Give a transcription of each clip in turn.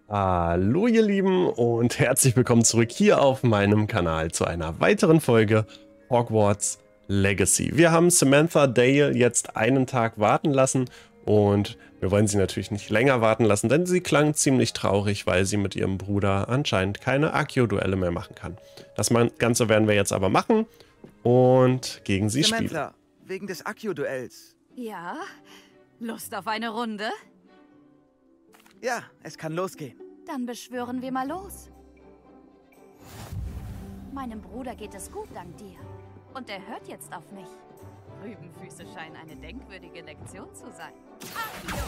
Hallo ihr Lieben und herzlich willkommen zurück hier auf meinem Kanal zu einer weiteren Folge Hogwarts Legacy. Wir haben Samantha Dale jetzt einen Tag warten lassen und wir wollen sie natürlich nicht länger warten lassen, denn sie klang ziemlich traurig, weil sie mit ihrem Bruder anscheinend keine Accio-Duelle mehr machen kann. Das Ganze werden wir jetzt aber machen und gegen sie spielen. Samantha, wegen des Accio-Duells. Ja? Lust auf eine Runde? Ja, es kann losgehen. Dann beschwören wir mal los. Meinem Bruder geht es gut dank dir. Und er hört jetzt auf mich. Rübenfüße scheinen eine denkwürdige Lektion zu sein. Accio!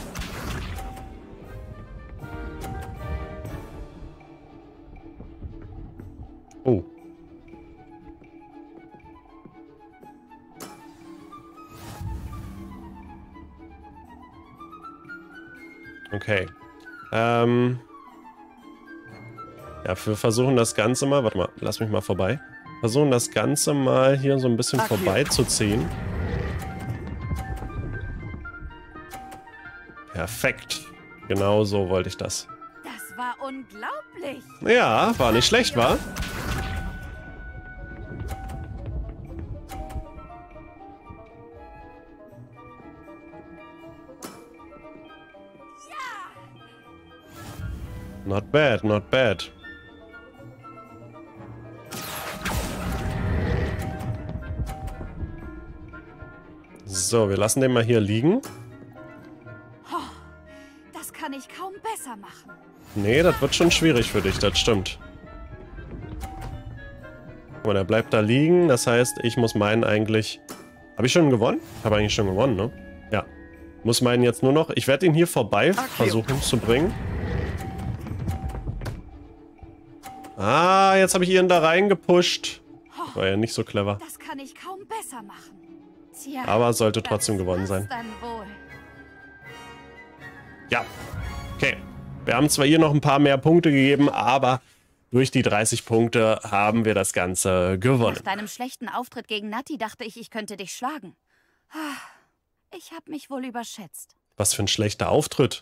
Oh. Okay. Ja, wir versuchen das Ganze mal, warte mal, lass mich mal vorbei. Versuchen das Ganze mal hier so ein bisschen vorbeizuziehen. Perfekt. Genau so wollte ich das. Das war unglaublich. Ja, war nicht schlecht, wa? Not bad, not bad. So, wir lassen den mal hier liegen. Das kann ich kaum besser machen. Nee, das wird schon schwierig für dich, das stimmt. Guck mal, der bleibt da liegen, das heißt, ich muss meinen eigentlich... Habe ich schon gewonnen? Ich habe eigentlich schon gewonnen, ne? Ja. Muss meinen jetzt nur noch... Ich werde ihn hier vorbei versuchen zu bringen. Ah, jetzt habe ich ihn da reingepusht. War ja nicht so clever. Das kann ich kaum besser machen. Tja, aber sollte trotzdem gewonnen sein. Dann wohl. Ja. Okay. Wir haben zwar ihr noch ein paar mehr Punkte gegeben, aber durch die 30 Punkte haben wir das Ganze gewonnen. Nach deinem schlechten Auftritt gegen Natti dachte ich, ich könnte dich schlagen. Ich habe mich wohl überschätzt. Was für ein schlechter Auftritt.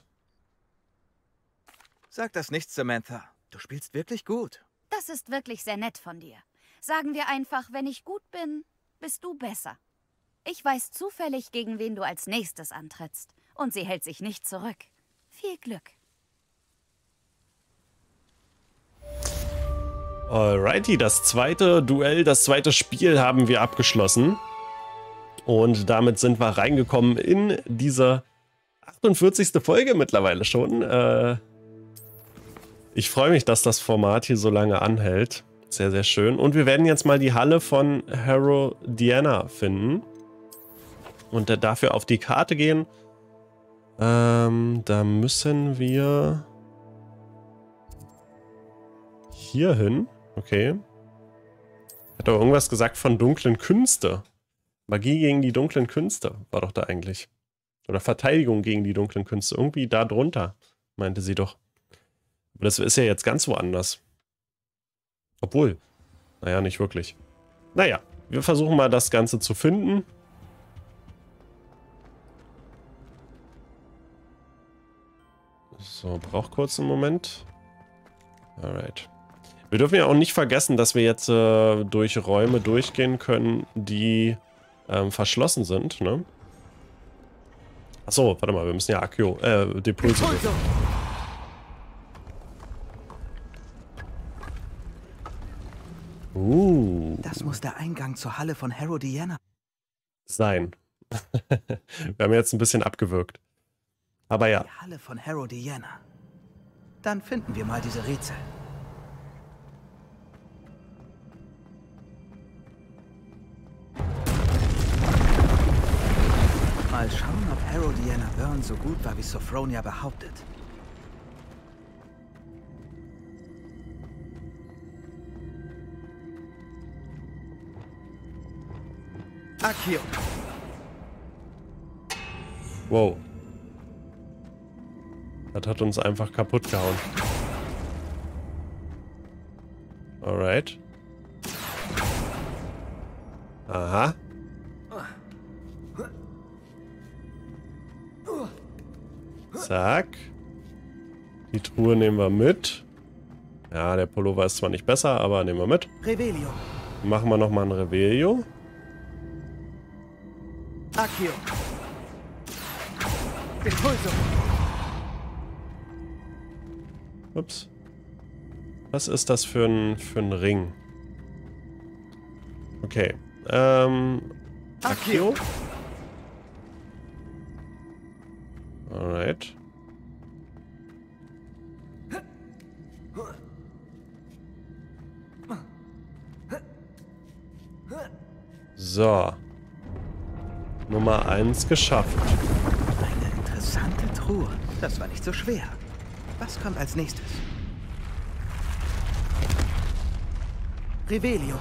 Sag das nicht, Samantha. Du spielst wirklich gut. Das ist wirklich sehr nett von dir. Sagen wir einfach, wenn ich gut bin, bist du besser. Ich weiß zufällig, gegen wen du als nächstes antrittst. Und sie hält sich nicht zurück. Viel Glück. Alrighty, das zweite Duell, das zweite Spiel haben wir abgeschlossen. Und damit sind wir reingekommen in diese 48. Folge mittlerweile schon. Ich freue mich, dass das Format hier so lange anhält. Sehr, sehr schön. Und wir werden jetzt mal die Halle von Herodiana finden. Und dafür auf die Karte gehen. Da müssen wir hier hin. Okay. Hat doch irgendwas gesagt von dunklen Künste. Magie gegen die dunklen Künste war doch da eigentlich. Oder Verteidigung gegen die dunklen Künste. Irgendwie da drunter, meinte sie doch. Aber das ist ja jetzt ganz woanders. Obwohl. Naja, nicht wirklich. Naja, wir versuchen mal das Ganze zu finden. So, braucht kurz einen Moment. Alright. Wir dürfen ja auch nicht vergessen, dass wir jetzt durch Räume durchgehen können, die verschlossen sind, ne? Achso, warte mal, wir müssen ja Depulse. Das muss der Eingang zur Halle von Herodiana sein. Wir haben jetzt ein bisschen abgewürgt. Aber ja. Die Halle von Herodiana. Dann finden wir mal diese Rätsel. Mal schauen, ob Herodiana Byrne so gut war, wie Sophronia behauptet. Accio. Wow. Das hat uns einfach kaputt gehauen. Alright. Aha. Zack. Die Truhe nehmen wir mit. Ja, der Pullover ist zwar nicht besser, aber nehmen wir mit. Revelio. Machen wir nochmal ein Revelio. Accio. Impulso. Ups. Was ist das für ein Ring? Okay. Accio. Alright. So. Nummer 1 geschafft. Eine interessante Truhe. Das war nicht so schwer. Was kommt als nächstes? Revelio.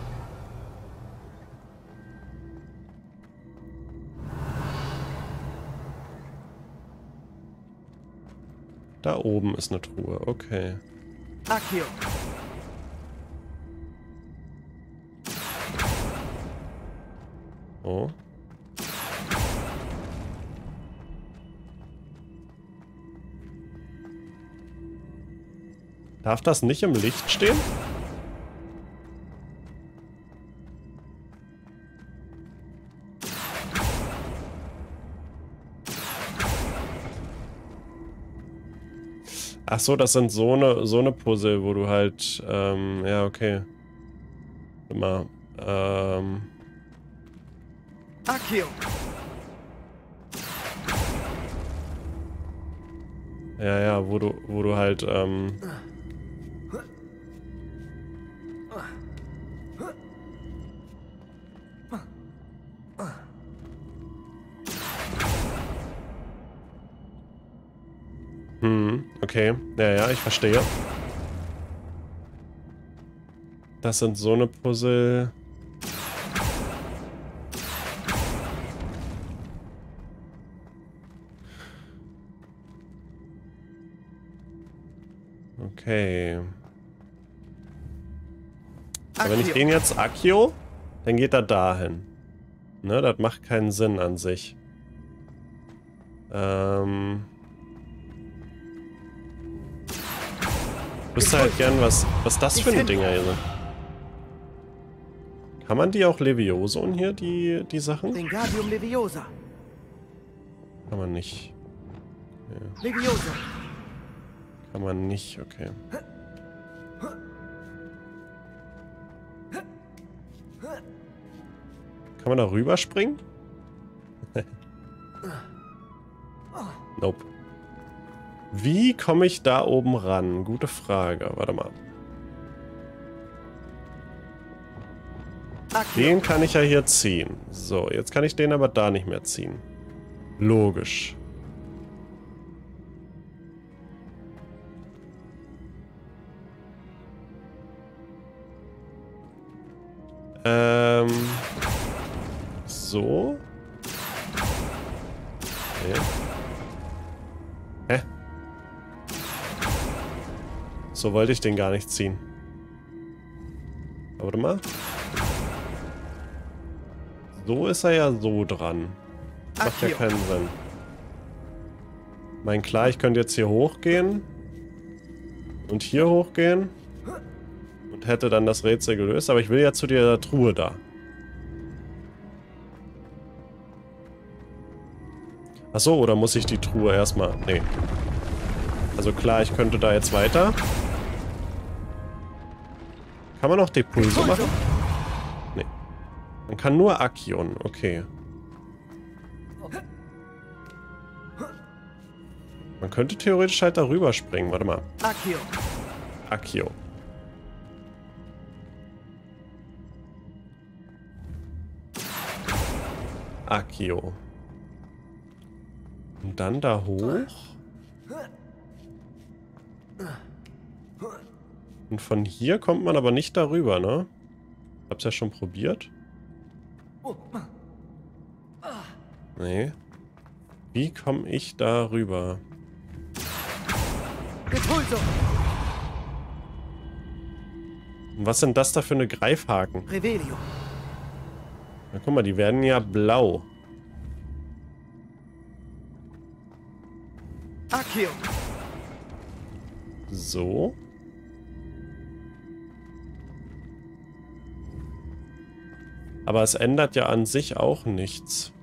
Da oben ist eine Truhe, okay. Accio. Oh. Darf das nicht im Licht stehen? Ach so, das sind so eine Puzzle, wo du halt, ja, okay. Immer, Accio. ja, wo du halt, okay. Ja, ich verstehe. Das sind so eine Puzzle. Okay. Aber wenn ich den jetzt Accio, dann geht er dahin. Ne, das macht keinen Sinn an sich. Ich wüsste halt gern, was das für ein Dinger hier sind. Kann man die auch Levioso hier, die Sachen? Wingardium Leviosa. Kann man nicht. Ja. Leviosa. Kann man nicht, okay. Kann man da rüberspringen? Nope. Wie komme ich da oben ran? Gute Frage. Warte mal. Den kann ich ja hier ziehen. So, jetzt kann ich den aber da nicht mehr ziehen. Logisch. So. Okay. Hä? So wollte ich den gar nicht ziehen. Warte mal. So ist er ja so dran. Macht ja keinen Sinn. Ich meine, klar, ich könnte jetzt hier hochgehen. Und hier hochgehen. Und hätte dann das Rätsel gelöst. Aber ich will ja zu der Truhe da. Achso, oder muss ich die Truhe erstmal... Nee. Also klar, ich könnte da jetzt weiter. Kann man noch Depulso machen? Nee. Man kann nur Accion, okay. Man könnte theoretisch halt darüber springen. Warte mal. Accio. Accio. Accio. Und dann da hoch. Und von hier kommt man aber nicht darüber, ne? Hab's ja schon probiert. Nee. Wie komme ich da rüber? Und was sind das da für eine Greifhaken? Revelio. Na guck mal, die werden ja blau. Accio. So. Aber es ändert ja an sich auch nichts.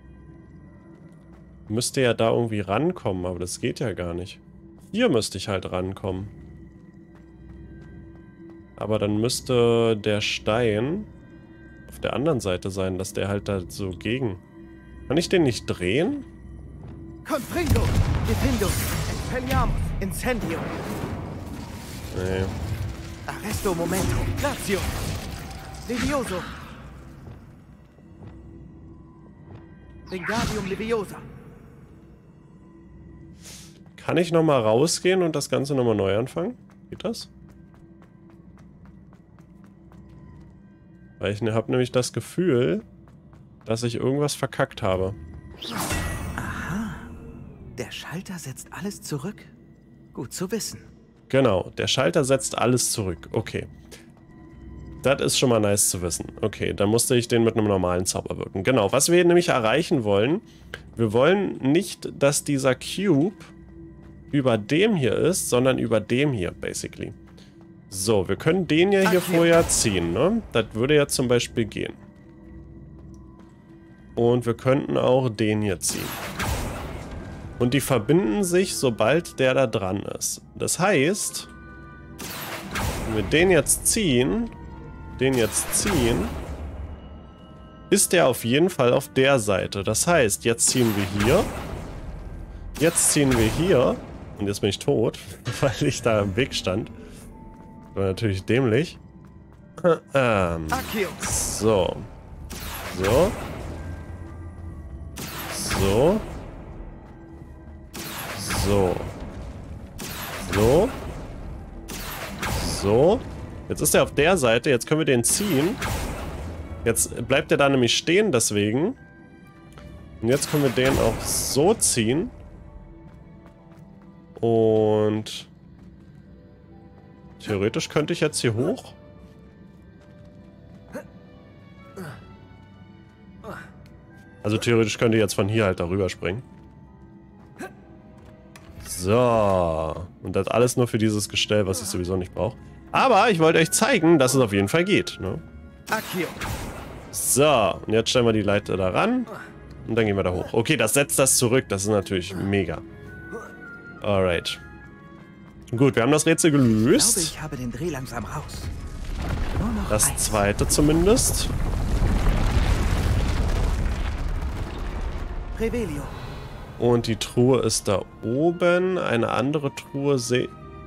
Müsste ja da irgendwie rankommen, aber das geht ja gar nicht. Hier müsste ich halt rankommen. Aber dann müsste der Stein auf der anderen Seite sein, dass der halt da so gegen... Kann ich den nicht drehen? Confringo, Defendo, Expelliarmus, Incendio, Nee. Arresto Momento, Grazio, Levioso, Wingardium Leviosa. Kann ich nochmal rausgehen und das Ganze nochmal neu anfangen? Geht das? Weil ich habe nämlich das Gefühl, dass ich irgendwas verkackt habe. Aha, der Schalter setzt alles zurück. Gut zu wissen. Genau, der Schalter setzt alles zurück. Okay. Das ist schon mal nice zu wissen. Okay, dann musste ich den mit einem normalen Zauber wirken. Genau, was wir nämlich erreichen wollen, wir wollen nicht, dass dieser Cube über dem hier ist, sondern über dem hier, basically. So, wir können den ja hier vorher ziehen, ne? Das würde ja zum Beispiel gehen. Und wir könnten auch den hier ziehen. Und die verbinden sich, sobald der da dran ist. Das heißt, wenn wir den jetzt ziehen, ist der auf jeden Fall auf der Seite. Das heißt, jetzt ziehen wir hier. Jetzt ziehen wir hier. Und jetzt bin ich tot, weil ich da im Weg stand. War natürlich dämlich. So. So. So. So. So. So. Jetzt ist er auf der Seite. Jetzt können wir den ziehen. Jetzt bleibt er da nämlich stehen, deswegen. Und jetzt können wir den auch so ziehen. Und theoretisch könnte ich jetzt hier hoch. Also theoretisch könnte ich jetzt von hier halt darüber springen. So. Und das alles nur für dieses Gestell, was ich sowieso nicht brauche. Aber ich wollte euch zeigen, dass es auf jeden Fall geht. Ne? So. Und jetzt stellen wir die Leiter da ran. Und dann gehen wir da hoch. Okay, das setzt das zurück. Das ist natürlich mega. Alright. Gut, wir haben das Rätsel gelöst. Ich glaube, ich habe den Dreh langsam raus. Nur noch Das zweite zumindest. Revelio. Und die Truhe ist da oben. Eine andere Truhe sehe...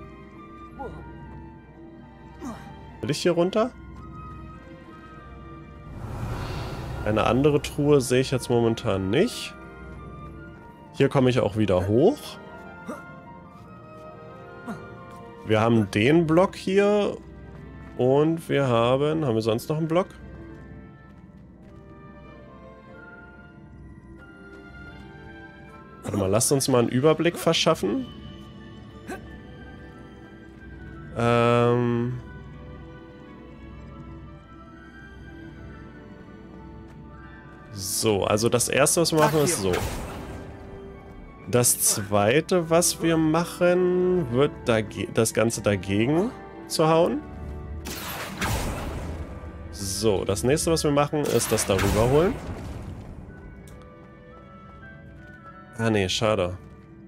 Will ich hier runter? Eine andere Truhe sehe ich jetzt momentan nicht. Hier komme ich auch wieder hoch. Wir haben den Block hier. Und wir haben... Haben wir sonst noch einen Block? Warte mal, lasst uns mal einen Überblick verschaffen. So, also das erste, was wir machen, ist so. Das zweite, was wir machen, wird das Ganze dagegen zu hauen. So, das nächste, was wir machen, ist das darüber holen. Ah, nee, schade.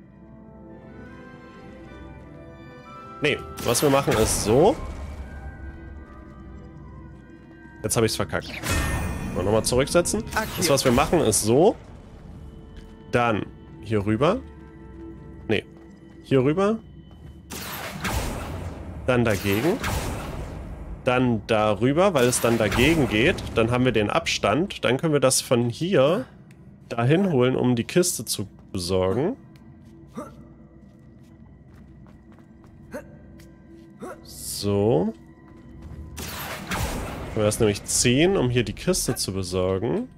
Nee, was wir machen ist so. Jetzt habe ich es verkackt. Mal nochmal zurücksetzen. Das, was wir machen, ist so. Dann hier rüber. Nee. Hier rüber. Dann dagegen. Dann darüber, weil es dann dagegen geht. Dann haben wir den Abstand. Dann können wir das von hier dahin holen, um die Kiste zu besorgen. So. Können wir das nämlich ziehen, um hier die Kiste zu besorgen.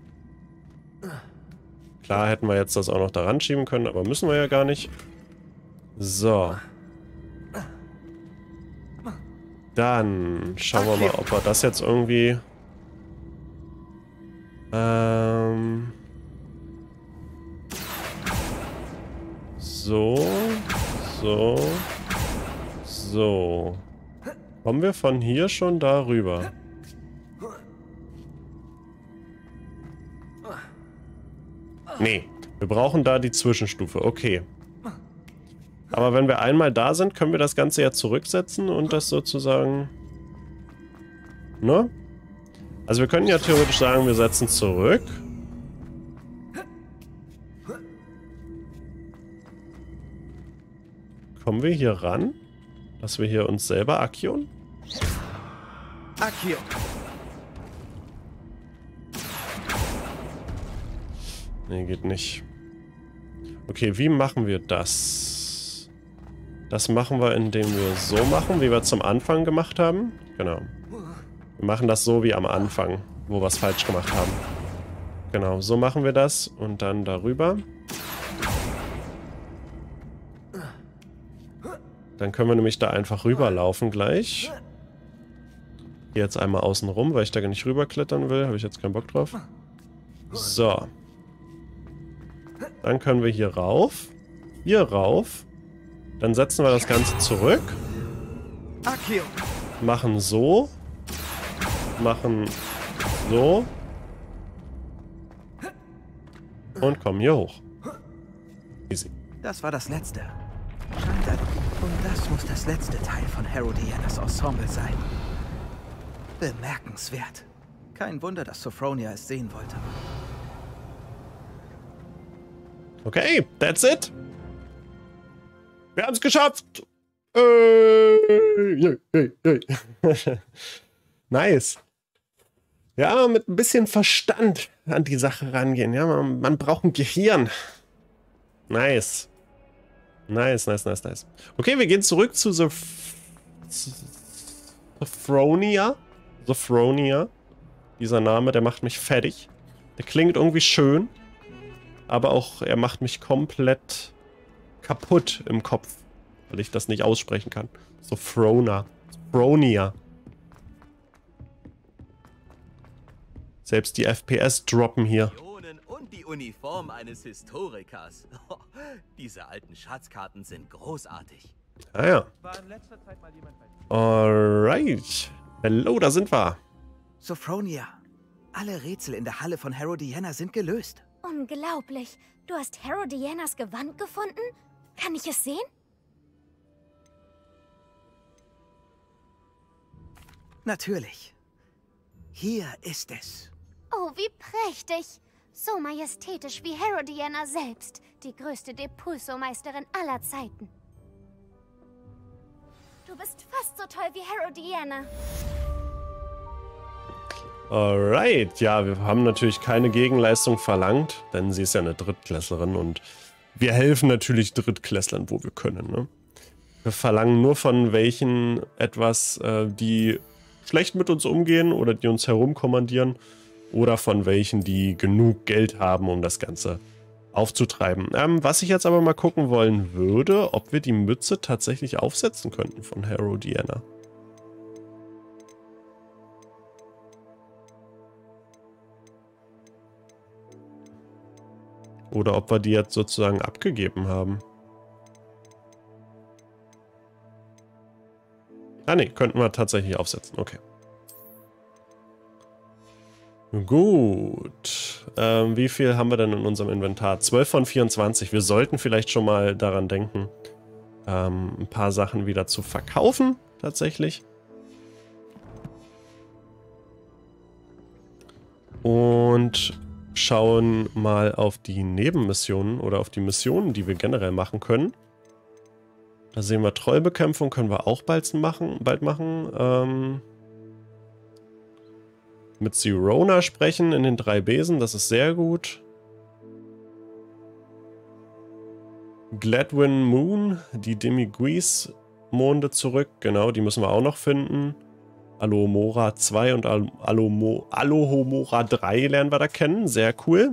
Klar hätten wir jetzt das auch noch daran schieben können, aber müssen wir ja gar nicht. So. Dann schauen wir mal, ob wir das jetzt irgendwie... So. So. So. Kommen wir von hier schon darüber? Nee, wir brauchen da die Zwischenstufe. Okay. Aber wenn wir einmal da sind, können wir das Ganze ja zurücksetzen und das sozusagen... Ne? Also wir können ja theoretisch sagen, wir setzen zurück. Kommen wir hier ran? Dass wir hier uns selber Akion? Akion. Nee, geht nicht. Okay, wie machen wir das? Das machen wir, indem wir so machen, wie wir zum Anfang gemacht haben. Genau. Wir machen das so wie am Anfang, wo wir es falsch gemacht haben. Genau, so machen wir das und dann darüber. Dann können wir nämlich da einfach rüberlaufen gleich. Hier jetzt einmal außen rum, weil ich da gar nicht rüberklettern will. Habe ich jetzt keinen Bock drauf. So. Dann können wir hier rauf. Hier rauf. Dann setzen wir das Ganze zurück. Machen so. Machen so. Und kommen hier hoch. Easy. Das war das letzte. Schade. Und das muss das letzte Teil von Herodianas Ensemble sein. Bemerkenswert. Kein Wunder, dass Sophronia es sehen wollte. Okay, that's it. Wir haben es geschafft. Nice. Ja, mit ein bisschen Verstand an die Sache rangehen. Ja, man braucht ein Gehirn. Nice. Nice, nice, nice, nice. Okay, wir gehen zurück zu Sophronia. Sophronia. Dieser Name, der macht mich fertig. Der klingt irgendwie schön. Aber auch, er macht mich komplett kaputt im Kopf. Weil ich das nicht aussprechen kann. Sophronia. Sophronia. Selbst die FPS droppen hier. Und die Uniform eines Historikers. Diese alten Schatzkarten sind großartig. Ah ja. Alright. Hello, da sind wir. Sophronia, alle Rätsel in der Halle von Herodiana sind gelöst. Unglaublich. Du hast Herodianas Gewand gefunden? Kann ich es sehen? Natürlich. Hier ist es. Oh, wie prächtig. So majestätisch wie Herodiana selbst, die größte Depulso-Meisterin aller Zeiten. Du bist fast so toll wie Herodiana. Alright, ja, wir haben natürlich keine Gegenleistung verlangt, denn sie ist ja eine Drittklässlerin und wir helfen natürlich Drittklässlern, wo wir können, ne? Wir verlangen nur von welchen etwas, die schlecht mit uns umgehen oder die uns herumkommandieren oder von welchen, die genug Geld haben, um das Ganze aufzutreiben. Was ich jetzt aber mal gucken wollen würde, ob wir die Mütze tatsächlich aufsetzen könnten von Herodiana. Oder ob wir die jetzt sozusagen abgegeben haben. Ah ne, könnten wir tatsächlich aufsetzen. Okay. Gut. Wie viel haben wir denn in unserem Inventar? 12 von 24. Wir sollten vielleicht schon mal daran denken, ein paar Sachen wieder zu verkaufen, tatsächlich. Und schauen mal auf die Nebenmissionen oder auf die Missionen, die wir generell machen können. Da sehen wir Trollbekämpfung, können wir auch bald machen. Mit Sirona sprechen in den 3 Besen, das ist sehr gut. Gladwin Moon, die Demiguise-Monde zurück, genau, die müssen wir auch noch finden. Alohomora 2 und Alohomora 3 lernen wir da kennen, sehr cool.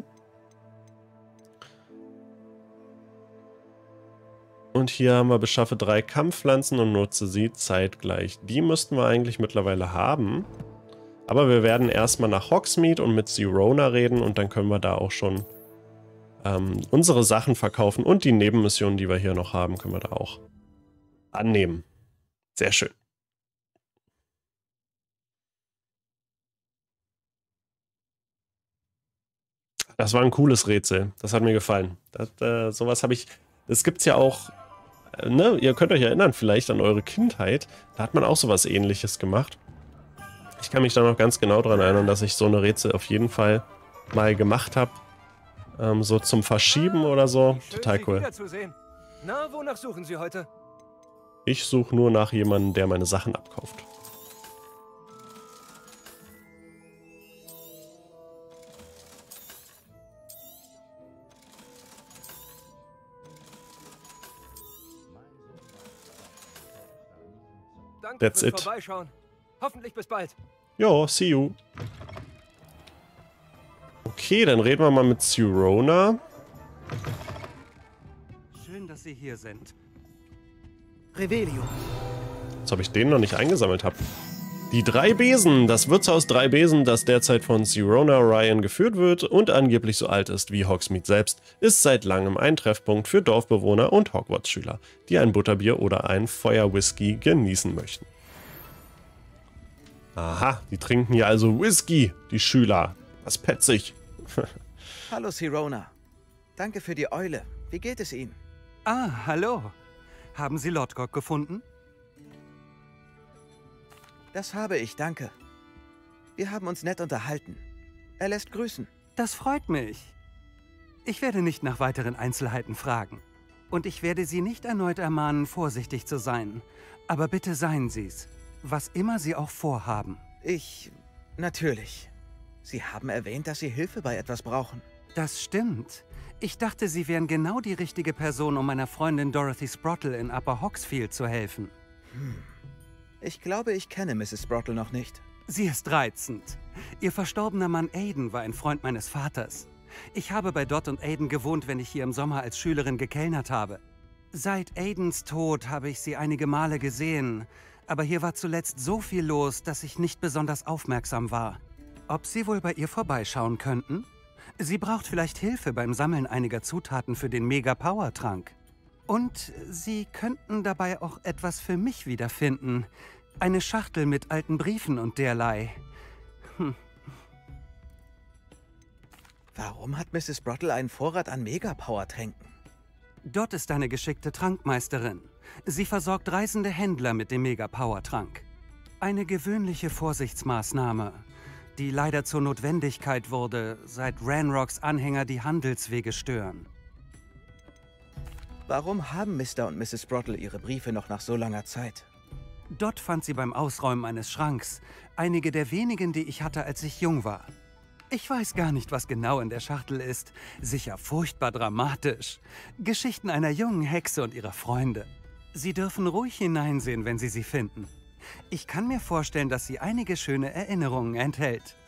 Und hier haben wir beschaffe 3 Kampfpflanzen und nutze sie zeitgleich. Die müssten wir eigentlich mittlerweile haben. Aber wir werden erstmal nach Hogsmeade und mit Sirona reden und dann können wir da auch schon unsere Sachen verkaufen und die Nebenmissionen, die wir hier noch haben, können wir da auch annehmen. Sehr schön. Das war ein cooles Rätsel. Das hat mir gefallen. Sowas habe ich. Das gibt's ja auch. Ne? Ihr könnt euch erinnern, vielleicht an eure Kindheit. Da hat man auch sowas Ähnliches gemacht. Ich kann mich da noch ganz genau daran erinnern, dass ich so eine Rätsel auf jeden Fall mal gemacht habe. So zum Verschieben oder so. Total cool. Na, wonach suchen Sie heute? Ich suche nur nach jemandem, der meine Sachen abkauft. Danke That's fürs it. Vorbeischauen. Hoffentlich bis bald. Jo, see you. Okay, dann reden wir mal mit Sirona. Schön, dass Sie hier sind. Revelio. Als ob ich den noch nicht eingesammelt habe. Die drei Besen, das Wirtshaus Drei Besen, das derzeit von Sirona Ryan geführt wird und angeblich so alt ist wie Hogsmeade selbst, ist seit langem ein Treffpunkt für Dorfbewohner und Hogwarts-Schüler, die ein Butterbier oder einen Feuerwhisky genießen möchten. Aha, die trinken hier also Whisky, die Schüler. Was petzig. Hallo, Sirona. Danke für die Eule. Wie geht es Ihnen? Ah, hallo. Haben Sie Lodgok gefunden? Das habe ich, danke. Wir haben uns nett unterhalten. Er lässt grüßen. Das freut mich. Ich werde nicht nach weiteren Einzelheiten fragen. Und ich werde Sie nicht erneut ermahnen, vorsichtig zu sein. Aber bitte seien Sie's, was immer Sie auch vorhaben. Natürlich. Sie haben erwähnt, dass Sie Hilfe bei etwas brauchen. Das stimmt. Ich dachte, Sie wären genau die richtige Person, um meiner Freundin Dorothy Sprottle in Upper Hogsfield zu helfen. Ich glaube, ich kenne Mrs. Sprottle noch nicht. Sie ist reizend. Ihr verstorbener Mann Aiden war ein Freund meines Vaters. Ich habe bei Dot und Aiden gewohnt, wenn ich hier im Sommer als Schülerin gekellnert habe. Seit Aidens Tod habe ich sie einige Male gesehen, aber hier war zuletzt so viel los, dass ich nicht besonders aufmerksam war. Ob Sie wohl bei ihr vorbeischauen könnten? Sie braucht vielleicht Hilfe beim Sammeln einiger Zutaten für den Mega-Power-Trank. Und Sie könnten dabei auch etwas für mich wiederfinden. Eine Schachtel mit alten Briefen und derlei. Warum hat Mrs. Sprottle einen Vorrat an Mega-Power-Tränken? Dort ist eine geschickte Trankmeisterin. Sie versorgt reisende Händler mit dem Mega-Power-Trank. Eine gewöhnliche Vorsichtsmaßnahme, die leider zur Notwendigkeit wurde, seit Ranrocks Anhänger die Handelswege stören. Warum haben Mr. und Mrs. Sprottle ihre Briefe noch nach so langer Zeit? Dort fand sie beim Ausräumen eines Schranks einige der wenigen, die ich hatte, als ich jung war. Ich weiß gar nicht, was genau in der Schachtel ist. Sicher furchtbar dramatisch. Geschichten einer jungen Hexe und ihrer Freunde. Sie dürfen ruhig hineinsehen, wenn Sie sie finden. Ich kann mir vorstellen, dass sie einige schöne Erinnerungen enthält.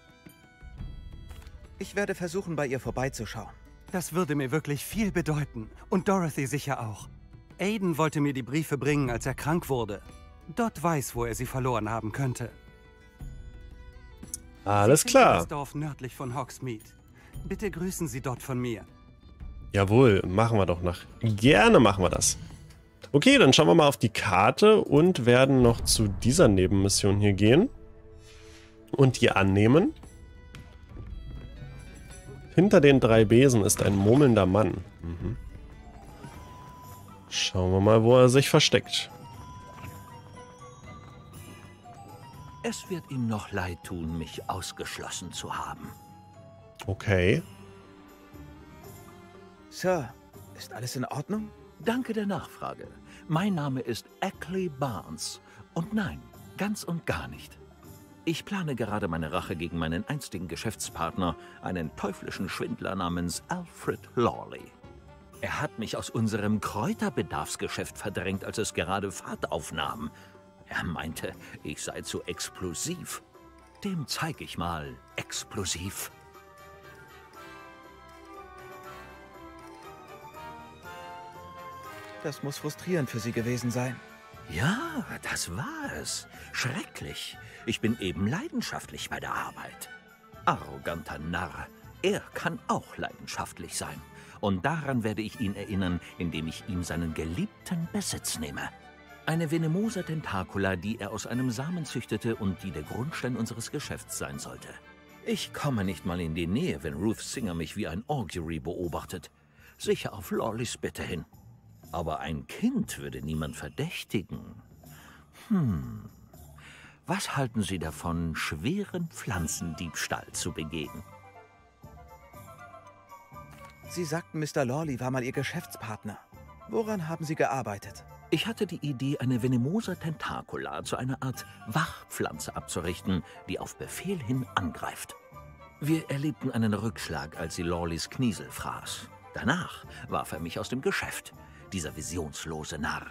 Ich werde versuchen, bei ihr vorbeizuschauen. Das würde mir wirklich viel bedeuten. Und Dorothy sicher auch. Aiden wollte mir die Briefe bringen, als er krank wurde. Dot weiß, wo er sie verloren haben könnte. Alles Sie finden klar. das Dorf nördlich von Hogsmeade. Bitte grüßen Sie dort von mir. Jawohl, machen wir doch nach. Gerne machen wir das. Okay, dann schauen wir mal auf die Karte und werden noch zu dieser Nebenmission hier gehen. Und die annehmen. Hinter den drei Besen ist ein murmelnder Mann. Schauen wir mal, wo er sich versteckt. Es wird ihm noch leid tun, mich ausgeschlossen zu haben. Okay. Sir, ist alles in Ordnung? Danke der Nachfrage. Mein Name ist Ackley Barnes. Und nein, ganz und gar nicht. Ich plane gerade meine Rache gegen meinen einstigen Geschäftspartner, einen teuflischen Schwindler namens Alfred Lawley. Er hat mich aus unserem Kräuterbedarfsgeschäft verdrängt, als es gerade Fahrt aufnahm. Er meinte, ich sei zu explosiv. Dem zeige ich mal explosiv. Das muss frustrierend für Sie gewesen sein. Ja, das war es. Schrecklich. Ich bin eben leidenschaftlich bei der Arbeit. Arroganter Narr. Er kann auch leidenschaftlich sein. Und daran werde ich ihn erinnern, indem ich ihm seinen geliebten Besitz nehme. Eine Venemosa Tentacula, die er aus einem Samen züchtete und die der Grundstein unseres Geschäfts sein sollte. Ich komme nicht mal in die Nähe, wenn Ruth Singer mich wie ein Augury beobachtet. Sicher auf Lawleys Bitte hin. Aber ein Kind würde niemand verdächtigen. Was halten Sie davon, schweren Pflanzendiebstahl zu begehen? Sie sagten, Mr. Lawley war mal Ihr Geschäftspartner. Woran haben Sie gearbeitet? Ich hatte die Idee, eine Venemosa Tentacula zu einer Art Wachpflanze abzurichten, die auf Befehl hin angreift. Wir erlebten einen Rückschlag, als sie Lawleys Kniesel fraß. Danach warf er mich aus dem Geschäft, dieser visionslose Narr.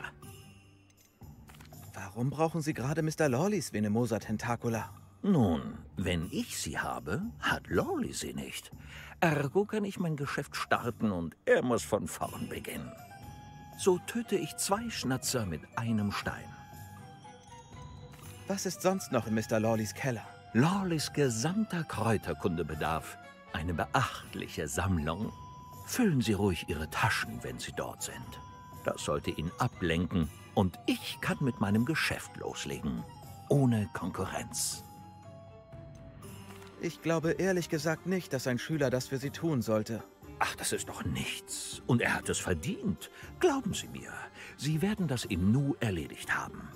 Warum brauchen Sie gerade Mr. Lawleys Venemosa Tentacula? Nun, wenn ich sie habe, hat Lawley sie nicht. Ergo kann ich mein Geschäft starten und er muss von vorn beginnen. So töte ich 2 Schnatzer mit einem Stein. Was ist sonst noch in Mr. Lawleys Keller? Lawleys gesamter Kräuterkundebedarf. Eine beachtliche Sammlung. Füllen Sie ruhig Ihre Taschen, wenn Sie dort sind. Das sollte ihn ablenken und ich kann mit meinem Geschäft loslegen. Ohne Konkurrenz. Ich glaube ehrlich gesagt nicht, dass ein Schüler das für Sie tun sollte. Ach, das ist doch nichts. Und er hat es verdient. Glauben Sie mir, Sie werden das im Nu erledigt haben.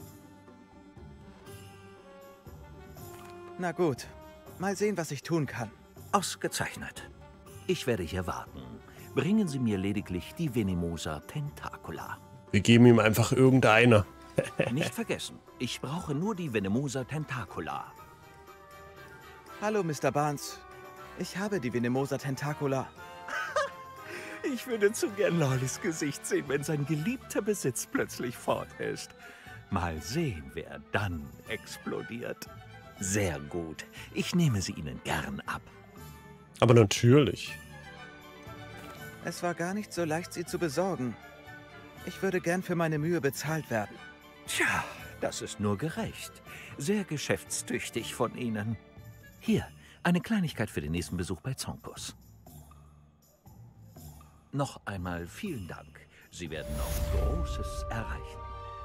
Na gut, mal sehen, was ich tun kann. Ausgezeichnet. Ich werde hier warten. Bringen Sie mir lediglich die Venemosa Tentacula. Wir geben ihm einfach irgendeine. Nicht vergessen, ich brauche nur die Venemosa Tentacula. Hallo, Mr. Barnes. Ich habe die Venemosa Tentacula. Ich würde zu gern Lawleys Gesicht sehen, wenn sein geliebter Besitz plötzlich fort ist. Mal sehen, wer dann explodiert. Sehr gut. Ich nehme sie Ihnen gern ab. Aber natürlich. Es war gar nicht so leicht, sie zu besorgen. Ich würde gern für meine Mühe bezahlt werden. Tja, das ist nur gerecht. Sehr geschäftstüchtig von Ihnen. Hier, eine Kleinigkeit für den nächsten Besuch bei Zonkus. Noch einmal vielen Dank. Sie werden noch Großes erreichen.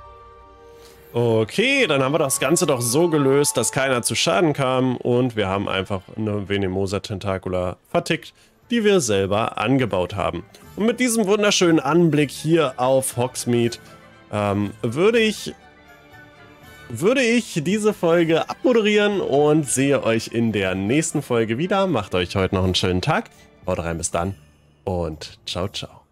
Okay, dann haben wir das Ganze doch so gelöst, dass keiner zu Schaden kam und wir haben einfach eine Venemosa Tentacula vertickt, die wir selber angebaut haben. Und mit diesem wunderschönen Anblick hier auf Hogsmeade würde ich diese Folge abmoderieren und sehe euch in der nächsten Folge wieder. Macht euch heute noch einen schönen Tag. Haut rein, bis dann und ciao, ciao.